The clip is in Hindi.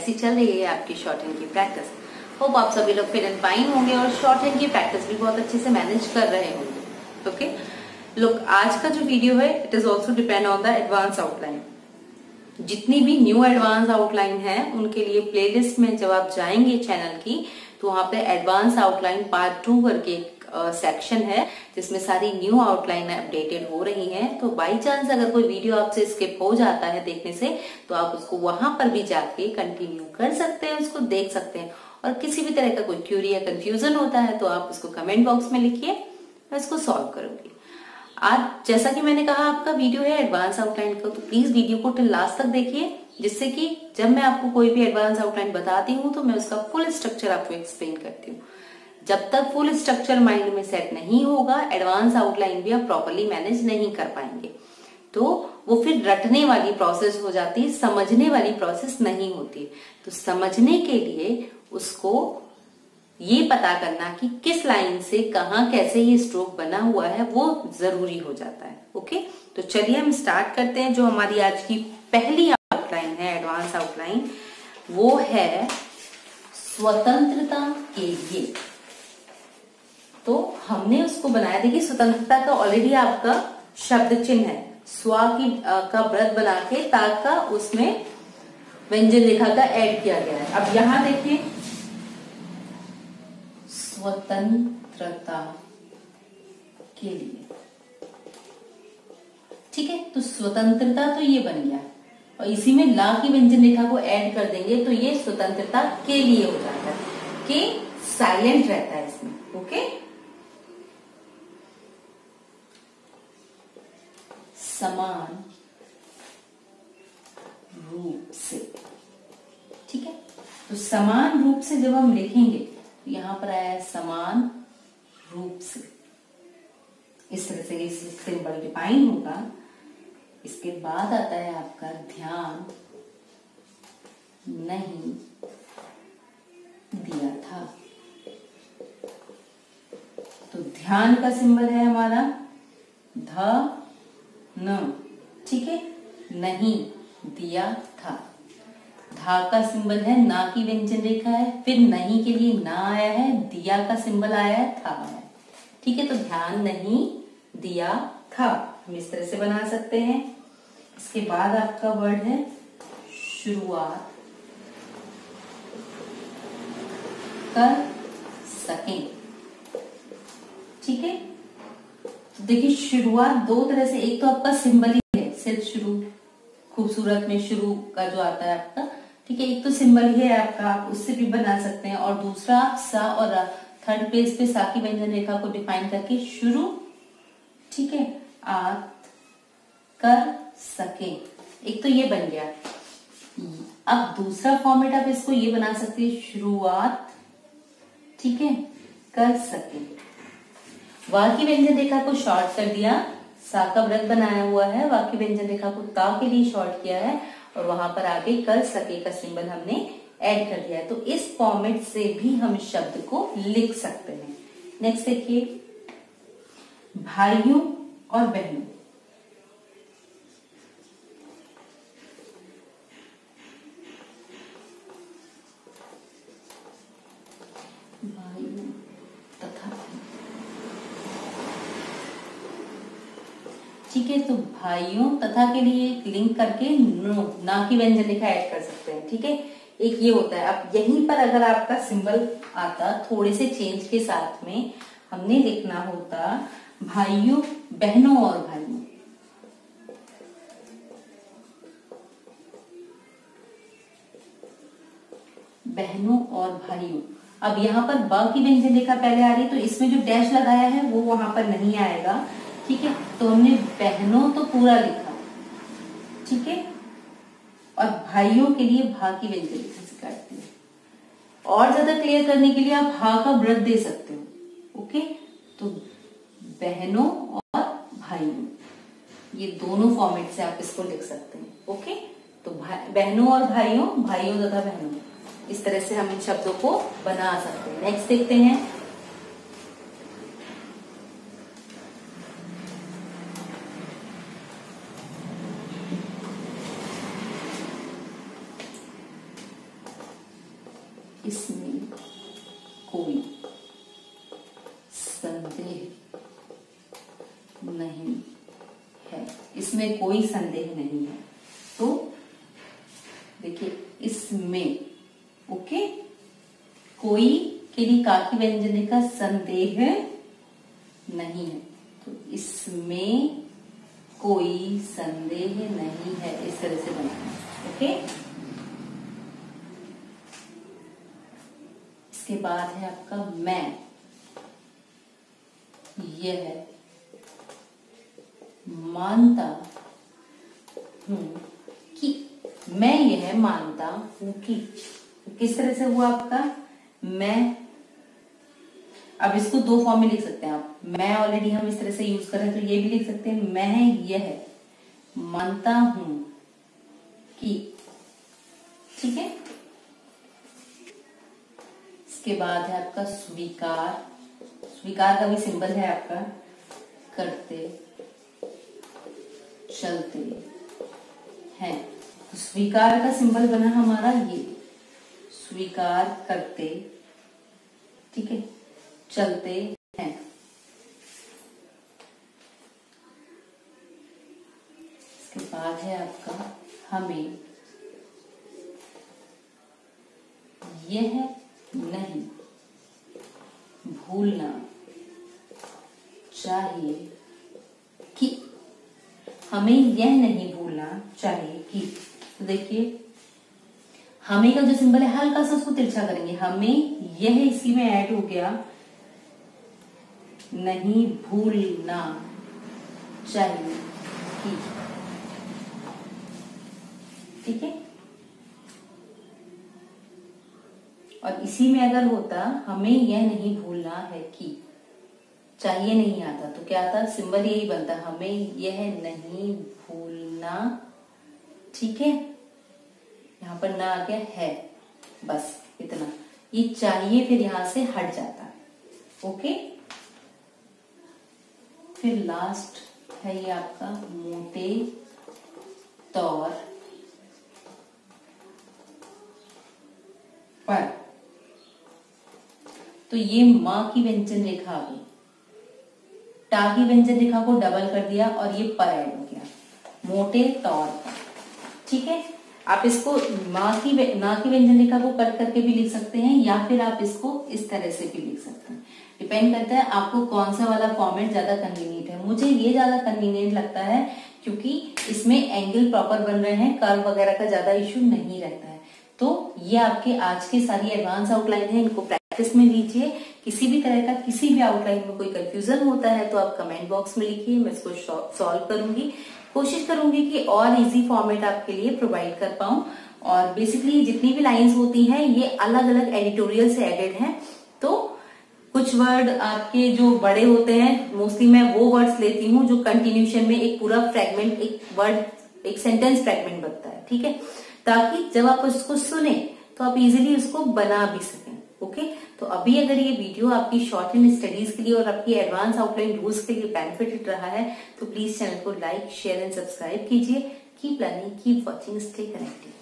कैसी चल रही है आपकी शॉर्ट हैंड की प्रैक्टिस। होप आप सभी लोग फिट एंड फाइन होंगे और शॉर्ट हैंड की प्रैक्टिस भी बहुत अच्छे से मैनेज कर रहे होंगे। ओके लोग, आज का जो वीडियो है it is also depend on the advance outline. जितनी भी न्यू एडवांस आउटलाइन है उनके लिए प्लेलिस्ट में जब आप जाएंगे चैनल की तो वहां पे एडवांस आउटलाइन पार्ट 2 करके सेक्शन है जिसमें सारी न्यू आउटलाइन अपडेटेड हो रही हैं। तो बाय चांस अगर कोई वीडियो आपसे स्किप हो जाता है देखने से तो आप उसको वहां पर भी जाके कंटिन्यू कर सकते हैं, उसको देख सकते हैं। और किसी भी तरह का कोई क्यूरी या कंफ्यूजन होता है तो आप उसको कमेंट बॉक्स में लिखिए, मैं इसको सॉल्व करूंगी। आज जैसा कि मैंने कहा आपका वीडियो है एडवांस आउटलाइन का, तो प्लीज वीडियो को टिल लास्ट तक देखिए, जिससे कि जब मैं आपको कोई भी एडवांस आउटलाइन बताती हूँ तो मैं उसका फुल स्ट्रक्चर आपको एक्सप्लेन करती हूँ। जब तक फुल स्ट्रक्चर माइंड में सेट नहीं होगा एडवांस आउटलाइन भी आप प्रॉपरली मैनेज नहीं कर पाएंगे, तो वो फिर रटने वाली प्रोसेस हो जाती है, समझने वाली प्रोसेस नहीं होती। तो समझने के लिए उसको ये पता करना कि किस लाइन से कहाँ कैसे ये स्ट्रोक बना हुआ है वो जरूरी हो जाता है। ओके, तो चलिए हम स्टार्ट करते हैं। जो हमारी आज की पहली आउटलाइन है एडवांस आउटलाइन, वो है स्वतंत्रता के लिए। तो हमने उसको बनाया, देखिए स्वतंत्रता का ऑलरेडी आपका शब्द चिन्ह है, स्वा की का व्रत बना के ताक का उसमें व्यंजन रेखा का ऐड किया गया है। अब यहां देखिए स्वतंत्रता के लिए, ठीक है। तो स्वतंत्रता तो ये बन गया और इसी में ला की व्यंजन रेखा को ऐड कर देंगे तो ये स्वतंत्रता के लिए हो जाता है। के साइलेंट रहता है इसमें। ओके, समान रूप से, ठीक है। तो समान रूप से जब हम लिखेंगे तो यहां पर आया है समान रूप से, इस तरह से इस सिंबल डिफाइन होगा। इसके बाद आता है आपका ध्यान नहीं दिया था। तो ध्यान का सिंबल है हमारा ध न, ठीक है, नहीं दिया था। धा का सिंबल है ना की व्यंजन रेखा है, फिर नहीं के लिए ना आया है, दिया का सिंबल आया है, था आया है, ठीक है। तो ध्यान नहीं दिया था हम इस तरह से बना सकते हैं। इसके बाद आपका वर्ड है शुरुआत कर सकें, ठीक है। तो देखिए शुरुआत दो तरह से, एक तो आपका सिंबल ही है सिर्फ शुरू, खूबसूरत में शुरू का जो आता है आपका, ठीक है, एक तो सिंबल ही है आपका, आप उससे भी बना सकते हैं। और दूसरा आप सा और थर्ड पेज पे सा की व्यंजन रेखा को डिफाइन करके शुरू, ठीक है, आत कर सके, एक तो ये बन गया। अब दूसरा फॉर्मेट आप इसको ये बना सकते हैं शुरुआत, ठीक है, कर सके। वा की व्यंजन रेखा को शॉर्ट कर दिया, सा का व्रत बनाया हुआ है, वा की व्यंजन रेखा को ता के लिए शॉर्ट किया है और वहां पर आगे कर सके का सिंबल हमने ऐड कर दिया है। तो इस फॉर्मेट से भी हम शब्द को लिख सकते हैं। नेक्स्ट देखिए भाइयों और बहनों, भाइयों तथा, ठीक है। तो भाइयों तथा के लिए एक लिंक करके नो ना की व्यंजन रेखा ऐड कर सकते हैं, ठीक है। एक ये होता है। अब यहीं पर अगर आपका सिंबल आता थोड़े से चेंज के साथ में हमने लिखना होता भाइयों बहनों और भाइयों, बहनों और भाइयों। अब यहाँ पर ब की व्यंजन रेखा पहले आ रही तो इसमें जो डैश लगाया है वो वहां पर नहीं आएगा, ठीक है। तो हमने बहनों तो पूरा लिखा, ठीक है, और भाइयों के लिए भा की व्यंजन रेखा से काट दिया। और ज्यादा क्लियर करने के लिए आप हा का व्रत दे सकते हो। ओके, तो बहनों और भाइयों, ये दोनों फॉर्मेट से आप इसको लिख सकते हैं। ओके, तो बहनों और भाइयों, भाइयों तथा बहनों, इस तरह से हम इन शब्दों को बना सकते हैं। नेक्स्ट देखते हैं इसमें कोई संदेह नहीं है, इसमें कोई संदेह नहीं है। तो देखिए इसमें, ओके, कोई के लिए का की व्यंजन का संदेह नहीं है, तो इसमें कोई संदेह नहीं है, इस तरह से बनाना, ओके। इसके बाद है आपका मैं, यह मानता हूं कि, मैं यह मानता हूं कि, किस तरह से हुआ आपका मैं। अब इसको दो फॉर्म में लिख सकते हैं आप, मैं ऑलरेडी हम इस तरह से यूज कर रहे हैं, तो ये भी लिख सकते हैं मैं यह मानता हूं कि, ठीक है। इसके बाद है आपका स्वीकार, स्वीकार का भी सिंबल है आपका करते चलते हैं, तो स्वीकार का सिंबल बना हमारा ये, स्वीकार करते, ठीक है, चलते हैं। इसके बाद है आपका हमें यह नहीं भूलना चाहिए कि, हमें यह नहीं भूलना चाहिए कि, तो देखिए हमें का जो सिंबल है हल्का सा उसको तिरछा करेंगे, हमें यह इसी में ऐड हो गया, नहीं भूलना चाहिए कि, ठीक है। और इसी में अगर होता हमें यह नहीं भूलना है कि, चाहिए नहीं आता तो क्या आता, सिंबल यही बनता, हमें यह नहीं भूलना, ठीक है। यहां पर ना आ गया है, बस इतना, ये चाहिए फिर यहां से हट जाता है, ओके। फिर लास्ट है ये आपका मोटे तौर पर, तो ये मां की व्यंजन रेखा आ गई, टा की व्यंजन रेखा को डबल कर दिया और ये पर ऐड हो गया, मोटे तौर पर, ठीक है। आप इसको मां की ना की व्यंजन रेखा को कट करके भी लिख सकते हैं, या फिर आप इसको इस तरह से भी लिख सकते हैं, डिपेंड करता है आपको कौन सा वाला फॉर्मेट ज्यादा कन्वीनियंट है। मुझे ये ज्यादा कन्वीनियंट लगता है क्योंकि इसमें एंगल प्रॉपर बन रहे हैं, कर्व वगैरह का ज्यादा इश्यू नहीं रहता है। तो ये आपके आज के सारी एडवांस आउटलाइन है, इनको प्रैक्टिस में लीजिए। किसी भी तरह का किसी भी आउटलाइन में कोई कंफ्यूजन होता है तो आप कमेंट बॉक्स में लिखिए, मैं इसको सॉल्व करूंगी, कोशिश करूंगी कि और इजी फॉर्मेट आपके लिए प्रोवाइड कर पाऊं। और बेसिकली जितनी भी लाइंस होती हैं ये अलग अलग एडिटोरियल से एडेड हैं, तो कुछ वर्ड आपके जो बड़े होते हैं मोस्टली मैं वो वर्ड्स लेती हूँ जो कंटिन्यूशन में एक पूरा फ्रेगमेंट, एक वर्ड, एक सेंटेंस फ्रेगमेंट बनता है, ठीक है, ताकि जब आप उसको सुने तो आप इजीली उसको बना भी सकें, ओके। तो अभी अगर ये वीडियो आपकी शॉर्ट हैंड स्टडीज के लिए और आपकी एडवांस आउटलाइन रूल्स के लिए बेनिफिटेड रहा है तो प्लीज चैनल को लाइक, शेयर एंड सब्सक्राइब कीजिए। Keep learning, keep watching, stay connected.